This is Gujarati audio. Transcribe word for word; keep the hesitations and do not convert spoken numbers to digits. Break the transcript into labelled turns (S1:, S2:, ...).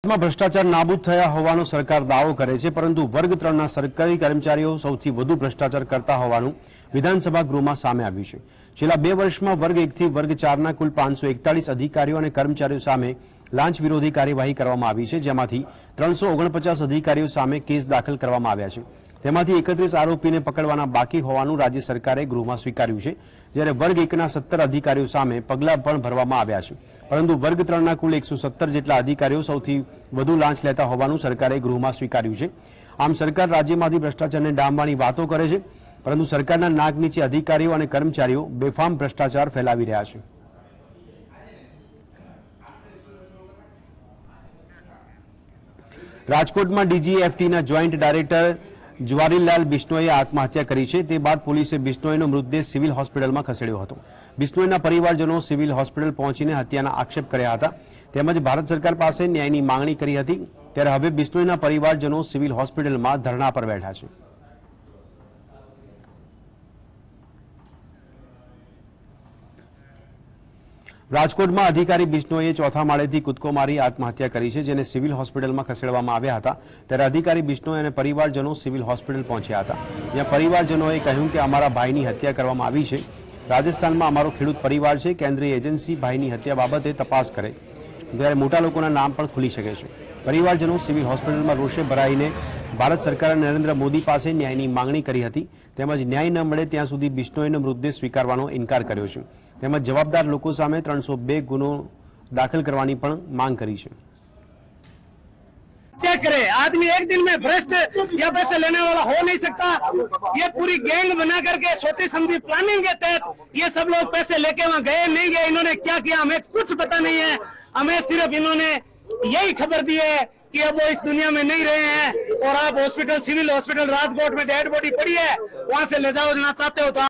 S1: ભારતમાં ભ્રષ્ટાચાર નાબૂદ થયા હોવાનો સરકાર દાવો કરે છે, પરંતુ વર્ગ ત્રણના સરકારી કર્મચારીઓ સૌથી વધુ ભ્રષ્ટાચાર કરતા હોવાનું વિધાનસભા ગૃહમાં સામે આવ્યું છે। છેલ્લા બે વર્ષમાં વર્ગ એક થી વર્ગ ચારના કુલ પાંચસો એકતાલીસ અધિકારીઓ અને કર્મચારીઓ સામે લાંચ વિરોધી કાર્યવાહી કરવામાં આવી છે, જેમાંથી ત્રણસો ઓગણપચાસ અધિકારીઓ સામે કેસ દાખલ કરવામાં આવ્યા છે। તેમાંથી એકત્રીસ આરોપીને પકડવાના બાકી હોવાનું રાજ્ય સરકારે ગૃહમાં સ્વીકાર્યું છે, જ્યારે વર્ગ એકના સત્તર અધિકારીઓ સામે પગલાં પણ ભરવામાં આવ્યા છે, પરંતુ વર્ગ ત્રણના કુલ એકસો સત્તર જેટલા અધિકારીઓ સૌથી વધુ લાંચ લેતા હોવાનું સરકારે ગૃહમાં સ્વીકાર્યું છે। આમ સરકાર રાજ્યમાંથી ભ્રષ્ટાચારને ડામવાની વાતો કરે છે, પરંતુ સરકારના નાક નીચે અધિકારીઓ અને કર્મચારીઓ બેફામ ભ્રષ્ટાચાર ફેલાવી રહ્યા છે। રાજકોટમાં ડીજીએફટીના જોઈન્ટ ડાયરેક્ટર જવારીલાલ બિશ્નોઈએ આત્મહત્યા કરી છે। તે બાદ પોલીસે બિશ્નોઈનો મૃતદેહ સિવિલ હોસ્પિટલમાં ખસેડ્યો હતો। બિશ્નોઈના પરિવારજનો સિવિલ હોસ્પિટલ પહોંચીને હત્યાના આક્ષેપ કર્યા હતા, તેમજ ભારત સરકાર પાસે ન્યાયની માંગણી કરી હતી। ત્યારે હવે બિશ્નોઈના પરિવારજનો સિવિલ હોસ્પિટલમાં ધરણા પર બેઠા છે। રાજકોટમાં અધિકારી બિશ્નોઈએ ચોથા માળેથી કૂદકો મારી આત્મહત્યા કરી છે, જેને સિવિલ હોસ્પિટલમાં ખસેડવામાં આવ્યા હતા। ત્યારે અધિકારી બિશ્નોઈ અને પરિવારજનો સિવિલ હોસ્પિટલ પહોંચ્યા હતા, જ્યાં પરિવારજનોએ કહ્યું કે અમારા ભાઈની હત્યા કરવામાં આવી છે। રાજસ્થાનમાં અમારો ખેડૂત પરિવાર છે, કેન્દ્રીય એજન્સી ભાઈની હત્યા બાબતે તપાસ કરે, ત્યારે મોટા લોકોના નામ પણ ખુલી શકે છે। પરિવારજનો સિવિલ હોસ્પિટલમાં રોષે ભરાઈને ભારત સરકારે નરેન્દ્ર મોદી પાસે ન્યાયની માંગણી કરી હતી, તેમજ ન્યાય ન મળે ત્યાં સુધી બિશ્નોઈનો મૃતદેહ સ્વીકારવાનો ઇનકાર કર્યો છે, તેમજ જવાબદાર લોકો સામે ત્રણસો બે गुनो दाखिल करवानी पण मांग करी है।
S2: चेक करे, आदमी एक दिन में भ्रष्ट या पैसे लेने वाला हो नहीं सकता। ये पूरी गैंग बना करके सोची समझी प्लानिंग के तहत ये सब लोग पैसे लेके वहाँ गए नहीं गए, इन्होंने क्या किया हमें कुछ पता नहीं है। हमें सिर्फ इन्होंने यही खबर दी है कि अब वो इस दुनिया में नहीं रहे हैं और आप हॉस्पिटल सिविल हॉस्पिटल राजकोट में डेड बॉडी पड़ी है, वहां से ले जाओ ना चाहते हो तो